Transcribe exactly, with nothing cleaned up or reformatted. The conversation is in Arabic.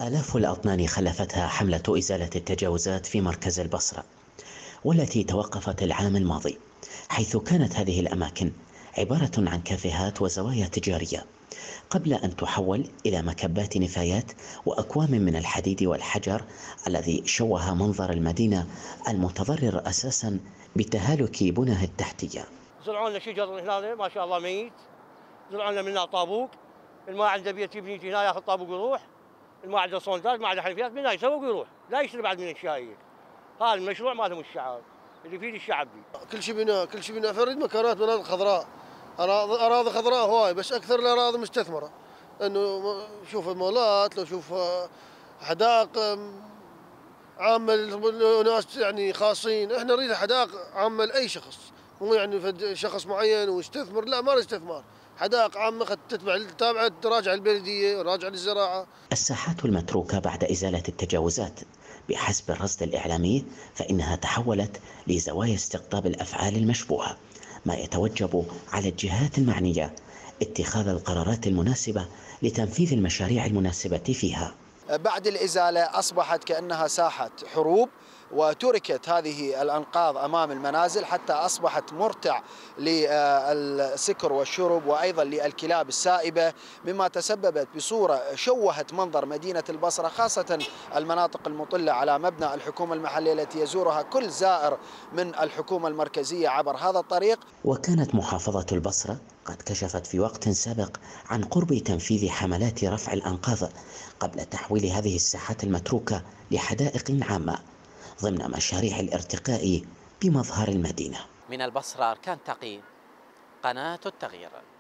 آلاف الأطنان خلفتها حملة إزالة التجاوزات في مركز البصرة، والتي توقفت العام الماضي، حيث كانت هذه الأماكن عبارة عن كافيهات وزوايا تجارية، قبل أن تحول إلى مكبات نفايات وأكوام من الحديد والحجر الذي شوه منظر المدينة المتضرر أساسا بتهالك بنى التحتية. زرعوا لنا شجر هنا ما شاء الله ميت، زرعوا لنا منها طابوق، اللي ما عنده بيت يبني هنا ياخذ طابوق ويروح، اللي ما عنده صندات ما عنده حنفيات من هنا يسوق ويروح، لا يشتري بعد من الشايك. هذا المشروع مالهم الشعب اللي يفيد الشعب دي. كل شيء بناء كل شيء بناء فريد مكانات مناطق خضراء، اراضي اراضي خضراء هواي، بس اكثر الاراضي مستثمره. انه شوف المولات، لو شوف حدائق عامه لناس يعني خاصين، احنا نريد حدائق عامه لاي شخص، مو يعني فد شخص معين ويستثمر، لا ما استثمار، حدائق عامه تتبع تابعه تراجع البلديه وراجع للزراعه. الساحات المتروكة بعد إزالة التجاوزات بحسب الرصد الإعلامي فإنها تحولت لزوايا استقطاب الأفعال المشبوهة، ما يتوجب على الجهات المعنية اتخاذ القرارات المناسبة لتنفيذ المشاريع المناسبة فيها. بعد الإزالة أصبحت كأنها ساحة حروب، وتركت هذه الأنقاض أمام المنازل حتى أصبحت مرتع للسكر والشرب وأيضا للكلاب السائبة، مما تسببت بصورة شوهت منظر مدينة البصرة، خاصة المناطق المطلة على مبنى الحكومة المحلية التي يزورها كل زائر من الحكومة المركزية عبر هذا الطريق. وكانت محافظة البصرة قد كشفت في وقت سابق عن قرب تنفيذ حملات رفع الأنقاض قبل تحويل هذه الساحات المتروكة لحدائق عامة ضمن مشاريع الارتقاء بمظهر المدينة. من البصرة أركان تقي، قناة التغيير.